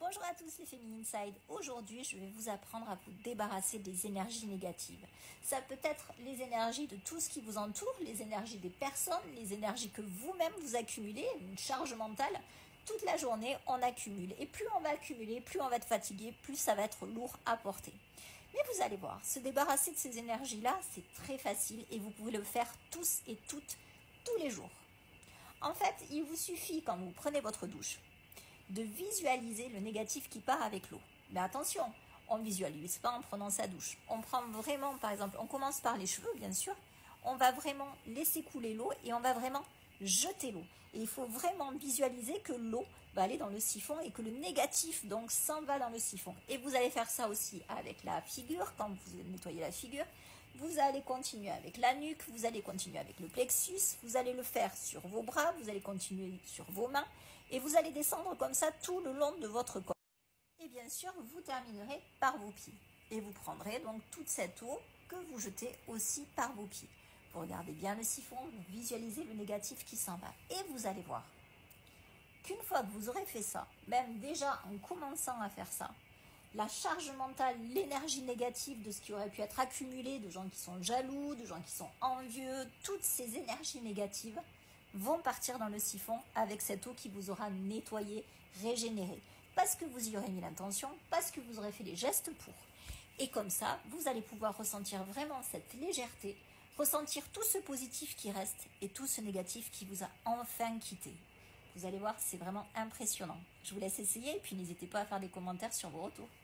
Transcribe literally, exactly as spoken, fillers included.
Bonjour à tous les Féminine Side. Aujourd'hui, je vais vous apprendre à vous débarrasser des énergies négatives. Ça peut être les énergies de tout ce qui vous entoure, les énergies des personnes, les énergies que vous-même vous accumulez, une charge mentale. Toute la journée, on accumule. Et plus on va accumuler, plus on va être fatigué, plus ça va être lourd à porter. Mais vous allez voir, se débarrasser de ces énergies-là, c'est très facile et vous pouvez le faire tous et toutes, tous les jours. En fait, il vous suffit, quand vous prenez votre douche, de visualiser le négatif qui part avec l'eau. Mais attention, on ne visualise pas en prenant sa douche. On prend vraiment, par exemple, on commence par les cheveux, bien sûr. On va vraiment laisser couler l'eau et on va vraiment jeter l'eau. Et il faut vraiment visualiser que l'eau va aller dans le siphon et que le négatif, donc, s'en va dans le siphon. Et vous allez faire ça aussi avec la figure, quand vous nettoyez la figure. Vous allez continuer avec la nuque, vous allez continuer avec le plexus, vous allez le faire sur vos bras, vous allez continuer sur vos mains et vous allez descendre comme ça tout le long de votre corps. Et bien sûr, vous terminerez par vos pieds. Et vous prendrez donc toute cette eau que vous jetez aussi par vos pieds. Vous regardez bien le siphon, vous visualisez le négatif qui s'en va. Et vous allez voir qu'une fois que vous aurez fait ça, même déjà en commençant à faire ça, la charge mentale, l'énergie négative de ce qui aurait pu être accumulé, de gens qui sont jaloux, de gens qui sont envieux, toutes ces énergies négatives vont partir dans le siphon avec cette eau qui vous aura nettoyé, régénéré. Parce que vous y aurez mis l'intention, parce que vous aurez fait les gestes pour. Et comme ça, vous allez pouvoir ressentir vraiment cette légèreté, ressentir tout ce positif qui reste et tout ce négatif qui vous a enfin quitté. Vous allez voir, c'est vraiment impressionnant. Je vous laisse essayer et puis n'hésitez pas à faire des commentaires sur vos retours.